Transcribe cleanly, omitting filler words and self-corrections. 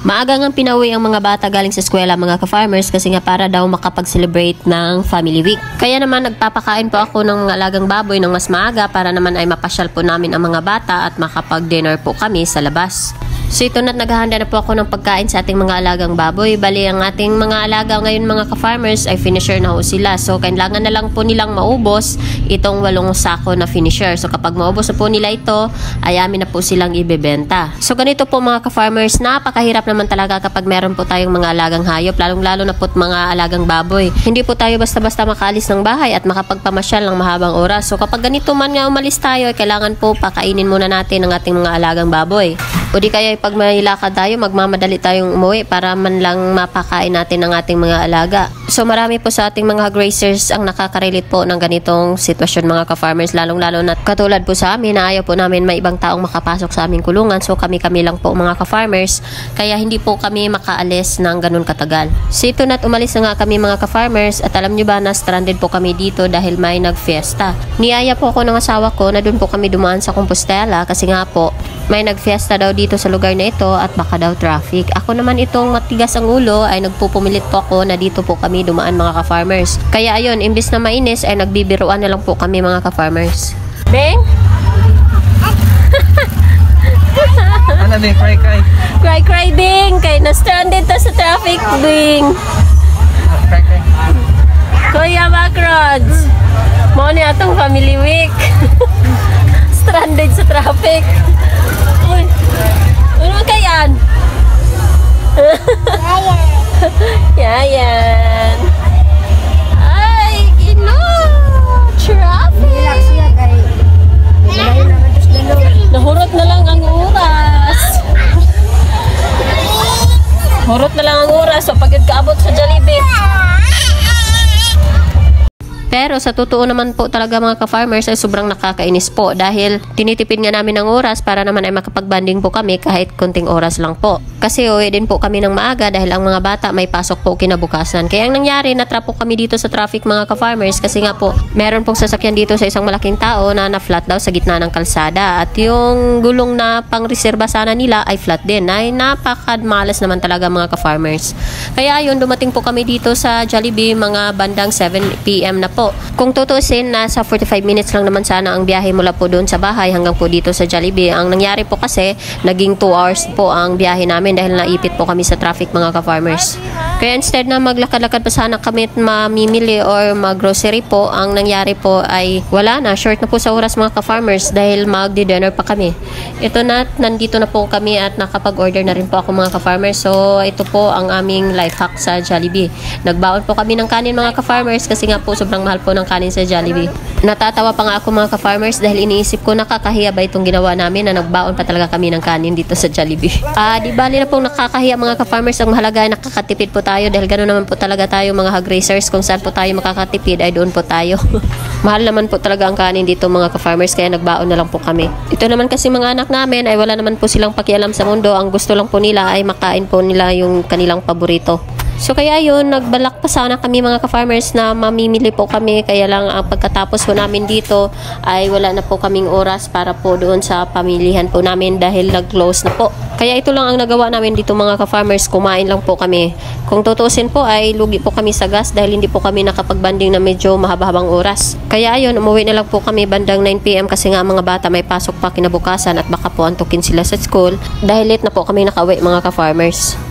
Maaga ngang pinauwi ang mga bata galing sa eskwela mga ka-farmers kasi nga para daw makapag-celebrate ng Family Week. Kaya naman nagpapakain po ako ng mga alagang baboy ng mas maaga para naman ay mapasyal po namin ang mga bata at makapag-dinner po kami sa labas. So ito na't naghahanda na po ako ng pagkain sa ating mga alagang baboy. Bali ang ating mga alaga ngayon mga ka-farmers ay finisher na ho sila. So kailangan na lang po nilang maubos itong 8 sako na finisher. So kapag maubos na po nila ito, ay amin na po silang ibebenta. So ganito po mga ka-farmers, napakahirap naman talaga kapag meron po tayong mga alagang hayop, lalong-lalo na po mga alagang baboy. Hindi po tayo basta-basta makaalis ng bahay at makapagpamasyal ng mahabang oras. So kapag ganito man nga umalis tayo, kailangan po pakainin muna natin ang ating mga alagang baboy. O di kaya pag may lakad tayo, magmamadali tayong umuwi para man lang mapakain natin ang ating mga alaga. So marami po sa ating mga grazers ang nakaka-relate po ng ganitong sitwasyon mga ka-farmers, lalong-lalo na katulad po sa amin na ayaw po namin may ibang taong makapasok sa aming kulungan. So kami-kami lang po mga ka-farmers, kaya hindi po kami makaalis ng ganun katagal. So ito na't umalis na nga kami mga ka-farmers at alam nyo ba na stranded po kami dito dahil may nag-fiesta. Niyaya po ako ng asawa ko na doon po kami dumaan sa Compostela kasi nga po may nag-fiesta daw dito sa lugar na ito at baka daw traffic. Ako naman itong matigas ang ulo ay nagpupumilit po ako na dito po kami dumaan mga ka-farmers. Kaya ayun, imbis na mainis ay nagbibiruan na lang po kami mga ka-farmers. Beng? Ano Beng? Cry. Cry Beng! Kaya na-stranded ta sa traffic Beng! Cry. Kuya Macrods! Mo ni atong Family Week! Stranded sa traffic! Uy! Ano kayan? Yayan! Ay! Traffic! Nahurot na lang ang oras! Hurot na lang ang oras so pagod kaabot sa Jollibee. Pero sa totoo naman po talaga mga ka-farmers ay sobrang nakakainis po dahil tinitipid nga namin ng oras para naman ay makapag-banding po kami kahit konting oras lang po. Kasi uwi din po kami ng maaga dahil ang mga bata may pasok po kinabukasan. Kaya ang nangyari, natrap po kami dito sa traffic mga ka-farmers kasi nga po meron pong sasakyan dito sa isang malaking tao na na-flat daw sa gitna ng kalsada at yung gulong na pang-reserba sana nila ay flat din. Ay napakamalas naman talaga mga ka-farmers. Kaya yun, dumating po kami dito sa Jollibee mga bandang 7 PM na po. Kung tutusin, nasa 45 minutes lang naman sana ang biyahe mula po doon sa bahay hanggang po dito sa Jollibee. Ang nangyari po kasi, naging 2 hours po ang biyahe namin dahil naipit po kami sa traffic mga ka-farmers. Kaya instead na maglakad-lakad pa sana kami at mamimili or mag-grocery po, ang nangyari po ay wala na. Short na po sa oras mga ka-farmers dahil mag-dinner pa kami. Ito na, nandito na po kami at nakapag-order na rin po ako mga ka-farmers. So, ito po ang aming life hack sa Jollibee. Nagbaon po kami ng kanin mga ka-farmers kasi nga po sobrang mahal po ng kanin sa Jollibee. Natatawa pa nga ako mga ka-farmers dahil iniisip ko nakakahiya ba itong ginawa namin na nagbaon pa talaga kami ng kanin dito sa Jollibee. Di bali na pong nakakahiya mga ka-farmers, ang mahalaga ay nakakatipid po tayo dahil ganoon naman po talaga tayo mga hog racers, kung saan po tayo makakatipid ay doon po tayo. Mahal naman po talaga ang kanin dito mga ka-farmers kaya nagbaon na lang po kami. Ito naman kasi mga anak namin ay wala naman po silang pakialam sa mundo, ang gusto lang po nila ay makain po nila yung kanilang paborito. So kaya yun, nagbalak pa sana kami mga ka-farmers na mamimili po kami, kaya lang ang pagkatapos po namin dito ay wala na po kaming oras para po doon sa pamilihan po namin dahil nag-close na po. Kaya ito lang ang nagawa namin dito mga ka-farmers, kumain lang po kami. Kung tutusin po ay lugi po kami sa gas dahil hindi po kami nakapag-banding na medyo mahaba-habang oras. Kaya ayun, umuwi na lang po kami bandang 9 PM kasi nga mga bata may pasok pa kinabukasan at baka po antukin sila sa school dahil late na po kami nakauwi mga ka-farmers.